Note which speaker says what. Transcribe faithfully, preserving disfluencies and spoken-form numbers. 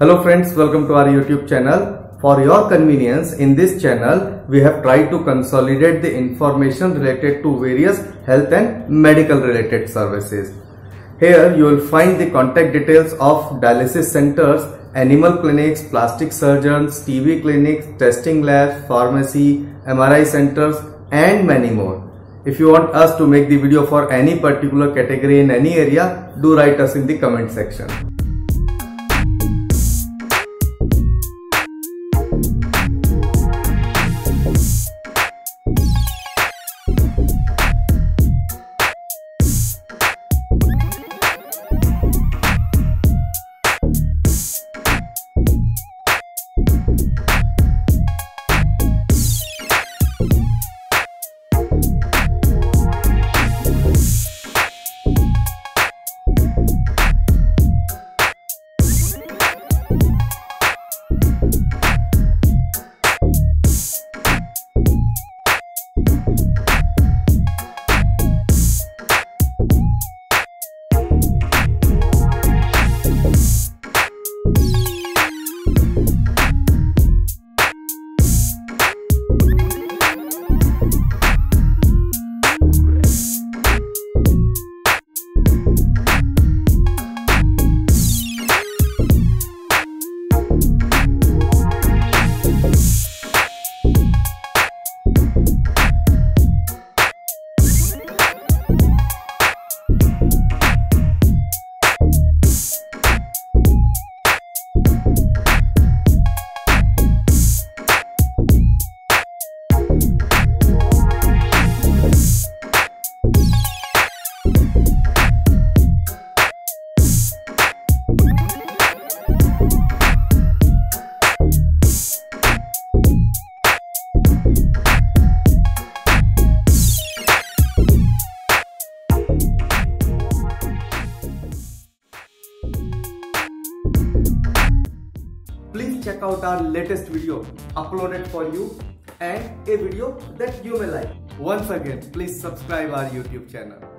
Speaker 1: Hello friends, welcome to our YouTube channel. For your convenience, in this channel, we have tried to consolidate the information related to various health and medical related services. Here you will find the contact details of dialysis centers, animal clinics, plastic surgeons, T B clinics, testing labs, pharmacy, M R I centers and many more. If you want us to make the video for any particular category in any area, do write us in the comment section. Please check out our latest video uploaded for you and a video that you may like. Once again, please subscribe our YouTube channel.